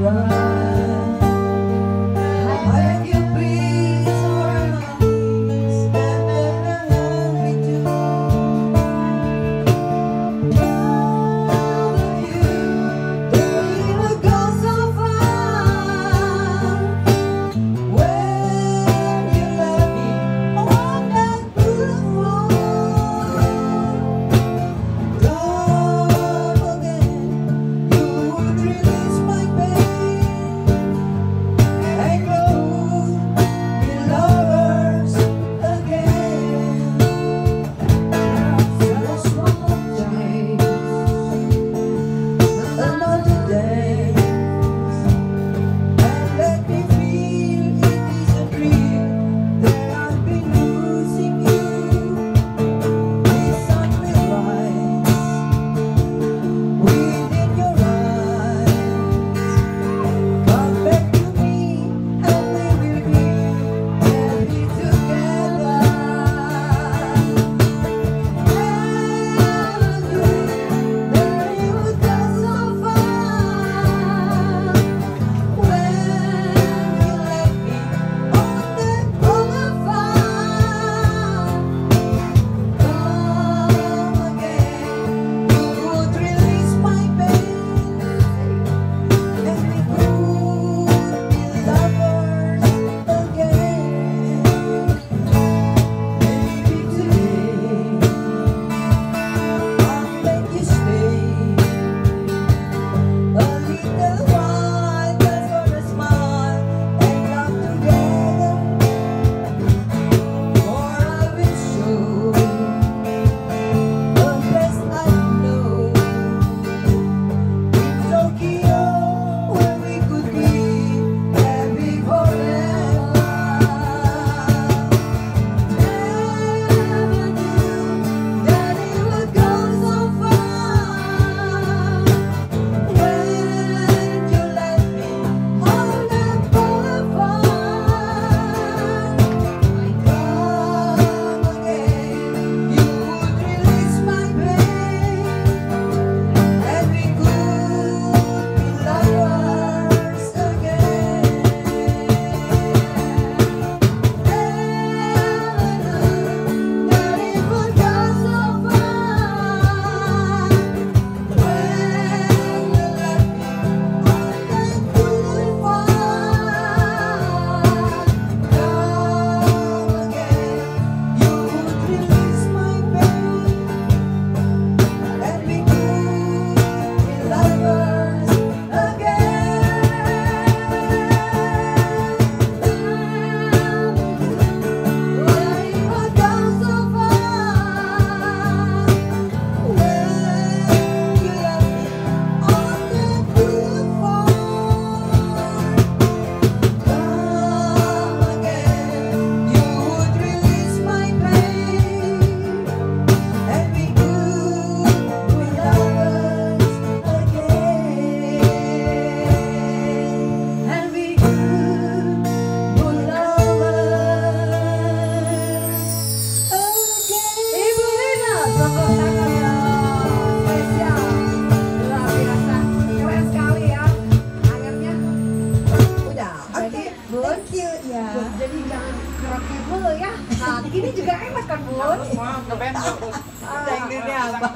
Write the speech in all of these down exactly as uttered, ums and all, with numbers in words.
Ini juga enak kan, Bun? Ngeband Dangdutnya apa?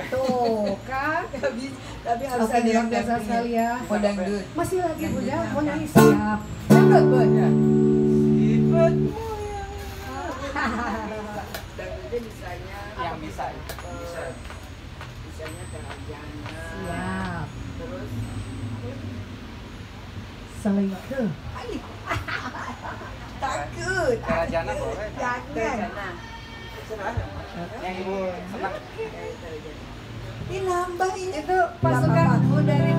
Tuh kan, tapi harus ada yang biasa sekali ya. Oh dangdut. Masih lagi Bun ya, mau nyanyi siap. Dangdut Bun. Ibetmu yang Dangdutnya bisanya yang bisa, bisa. bisanya Terajana. Siap. Terus Selingkuh. takut. Terajana boleh. Jangan. Terajana. Yang ibu senang. Terajana. Ini nambah ini tuh pasukan dari